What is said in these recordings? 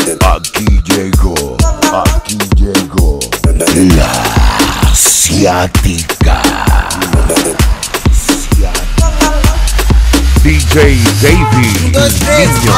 Aquí llegó la asiática. DJ David, niño.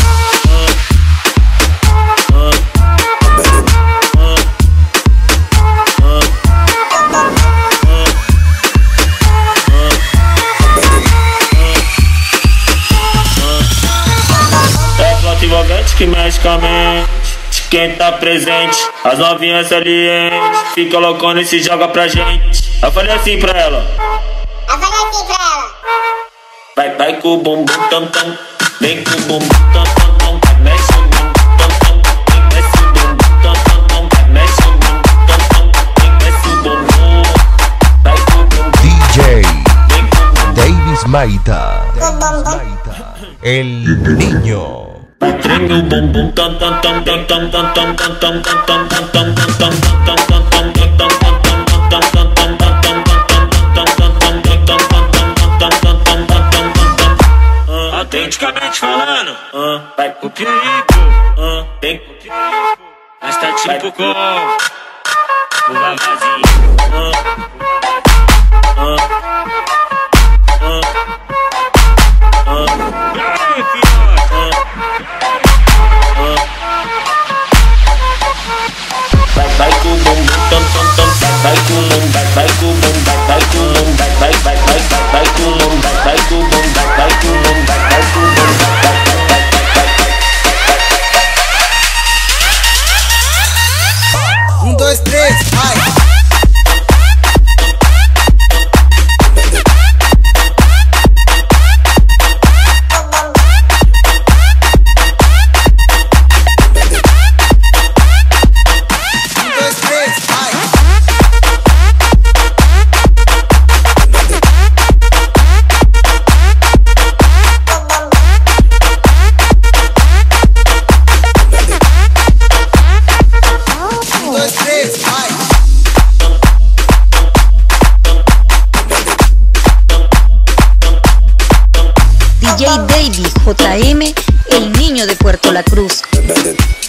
Envolvente que mexe com a mente de quem tá presente. As novinhas salientes fica loucona e se joga pra gente. Eu falei assim pra ela. Vai com o bumbum tam tam. Vem com o bumbum tam tam tam. Mexe o bumbum tam tam. Mexe o bumbum tam tam tam. Mexe o bumbum tam tam. Mexe o bumbum. Vai com o bumbum. DJ Davis Maita. El niño. Treme o bumbum tam tam tam tam tam tam tam tam tam tam tam tam tam tam autenticamente falando, vai pro perigo, tem mas tá tipo com o vavazinho. Vai com o bumbum tam tam tam, vai com o bumbum, vai com o bumbum, vai com o bumbum, vai com o bumbum, vai com o bumbum, vai com o bumbum, vai com o bumbum, vai com o bumbum. 1, 2, 3, vai! DJ David JM, el niño de Puerto La Cruz.